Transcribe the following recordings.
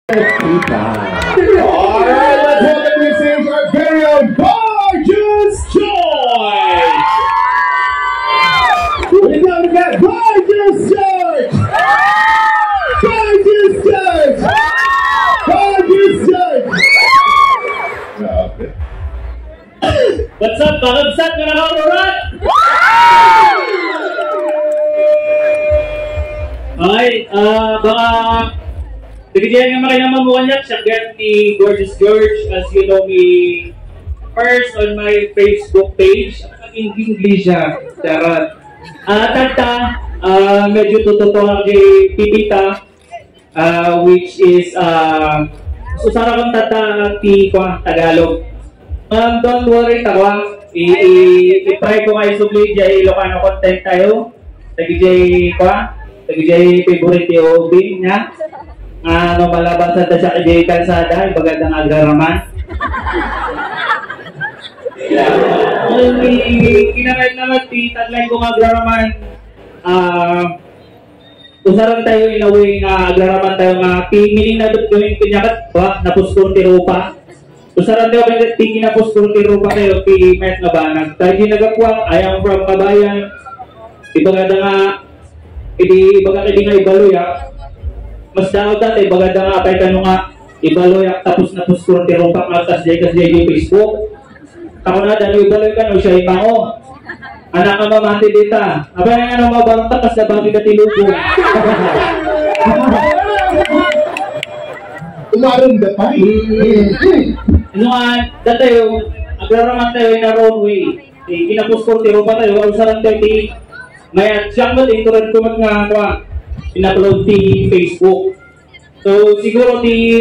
Alright, let's welcome to the stage our very own Gorgeous George! We come to that Gorgeous George! Gorgeous George! Gorgeous George! What's up, Bagabsat, mga kaurat? Okay, baka bigyan nga makinang mamukanyak siya ni Gorgeous George. As you know me first on my Facebook page. Ang English siya, charot. Tagta, medyo tututuhan kay Pipita, which is, susara kong tata ti kwa Tagalog. Don't worry, tawa. I-try ko kayo subli jay Ilocano content tayo. Tagi jay kwa, tagi jay favorite o bin niya. Ano malabasan ta siya kay kalsada, ibagandang agaraman. Kinakait naman ti tagline ko agaraman. Usaran tayo in a way nga agaraman tayo nga mining na gawin kinyakat ba napuskon ti rupa. Usaran tayo kaya ti kinapuskon ti rupa kayo ti met nga banag. Tayo ginagakwang I am from Kabayan. Ibaganda nga ibaga kaya nga ibaloya. Mas daw dati baganda nga apay kanu nga ibaloy tapos na puskor ti rumpak nga kasjay yung Facebook. Ako na dano ibaloy kanu siya imango. Anak nga mamati dita. Apay nga ano mabanta kas na bagi dati lupo. Umarong da pa Ano nga dati yung agraraman tayo na wrong way. Kinapuskor ti rumpak tayo. Usaran tayo ti may siyang mat ituran kumat nga kwa in-upload di Facebook. So siguro di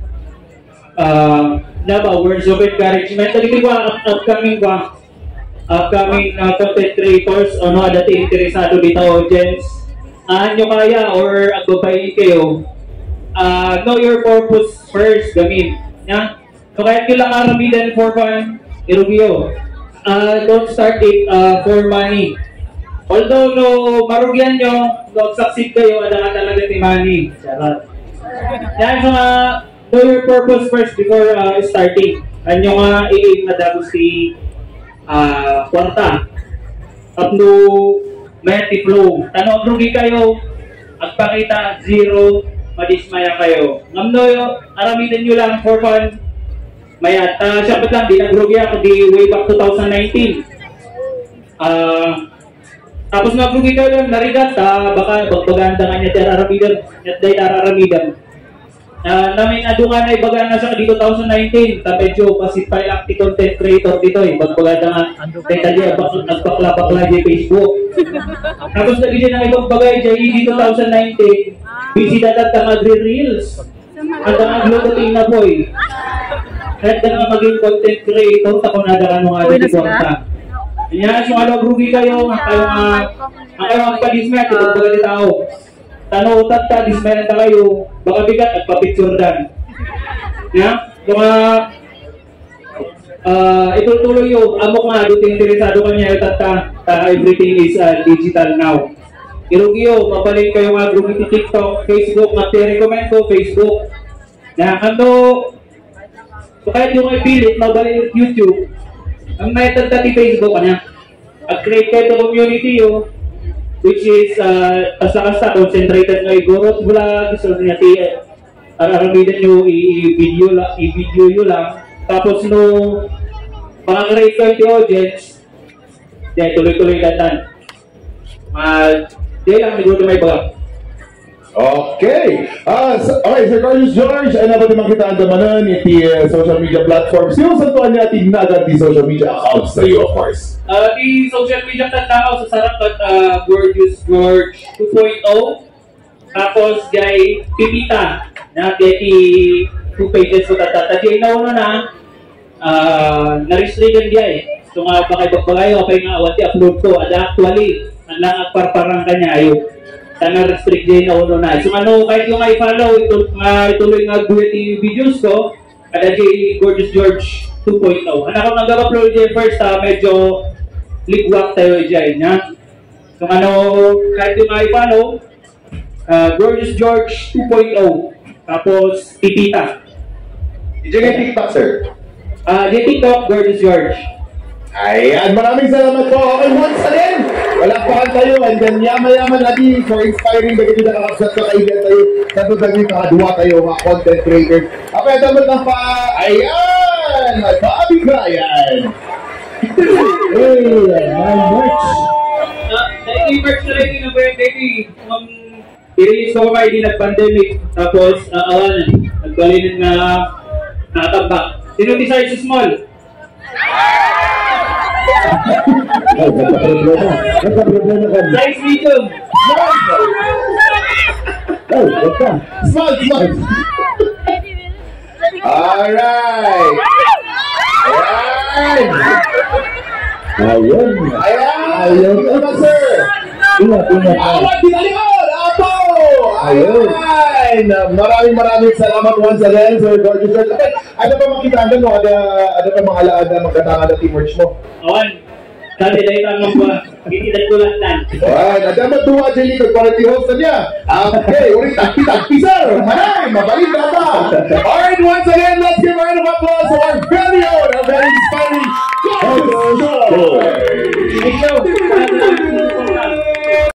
words of encouragement. Tadi ko upcoming content creators o no dati interesado dito audience. Nyo kaya or agbabayin kayo. Know your purpose first gamin. Ya? So kahit kailang aramidan for fun, irugyo. Don't start it for money. Although no marugyan nyo, no succeed kayo, ada ka talaga ni money. Charot. Yan so know your purpose first before starting. Anyo nga i-aim na dago si kwarta. Tapno may flow. Tanong rugi kayo, agpakita zero, madismaya kayo. Ngamno yo, aramidan nyo lang for fun. Mayat, siya lang, di nagrugi ako di way back 2019. Tapos nagrugi ka lang, narigat, baka bagbaganda nga niya tararamidan, at day tararamidan. Namin adungan na ibaga na siya di 2019, medyo pasipay lang ti content creator dito bagbaganda nga, day tali, nagpakla-pakla di Facebook. Tapos lagi siya ng ibang bagay di 2019, busy datat ka magre-reels, at ang aglututin na boy. Kahit ka nga maging content creator, tako na dagan mo nga di konta. Yan, so rugi kayo, ang kayo ang padismet, itong bagali tao. Tano utat ka, dismet na kayo, baka bigat at papicture dan. Yan, so itutuloy yun, amok nga, duting interesado kanya, utat ka, everything is digital now. Irugi yun, mabalik kayo nga, grugi ti TikTok, Facebook, mati-recommend ko, Facebook. Yan, so kahit yung ipilit, mabalik YouTube, ang method dati Facebook kanya, create kayo ito community yo, which is kasta-kasta concentrated nga igorot vlog, so niya ti aramidan nyo i-video nyo lang, tapos no pang-create kayo ti audience, diyan tuloy-tuloy datan. Diyan lang nagulong may baga. Okay. Okay, Sir Gorgeous George, ano ba naman kita ang damanan iti social media platforms? Yung santuan niya ati nagan di social media accounts sa iyo, of course. Di social media tao sa sarap at Gorgeous George 2.0. Tapos gay Pipita na di 2 pages ko tatata. Di nauna na na-restricted diya So nga baka ibagbagay o kaya nga awat i-upload ko. Ada actually, ang lang agparparang kanya ayo. Sana restrict din na uno na. So ano, kahit yung i-follow, ituloy nga buwit yung videos ko, kada kay Gorgeous George 2.0. Anak ko nag-upload din first, medyo ligwak tayo dyan, ha? So ano, kahit yung i-follow, Gorgeous George 2.0. Tapos, Titita. DJ ng TikTok, sir. Yung TikTok, Gorgeous George. Ayan, maraming salamat po. Okay, once again, walakpakan tayo. And then, yaman-yaman natin for inspiring na ganyan nakakasat ka kailan tayo. Sa tutang yung kakaduwa tayo, mga content creators. Okay, dapat ng pa. Ayan! Bobby Brian! Hey, my merch! Nag-i-merch na rin yung baby. I-release ko kayo din nag-pandemic. Tapos, nagbalinin na nakatambak. Sino design sa small? Ay, nagka-problema ka. Size medium. Ay, wag ka. Small. Alright! Ayan! Ayun naman, sir! Ingat. Awat dinalimod! Apo! Ayun. Ayan! Maraming salamat once again, Sir Gorgeous. Okay, ano pa makita mo? Ano pa mga alaada magkatangan na teamworks mo? Awan. Dati dahil tanong ba? Pagkitidan ko lang tan. Ayan, adamat tuwa dyan likod para host na niya. Okay, ulit tagpi, sir! Manay, mabalik na ba? Alright, once again, let's give a round of applause to our very own, our very inspiring Gorgeous George! Ikaw.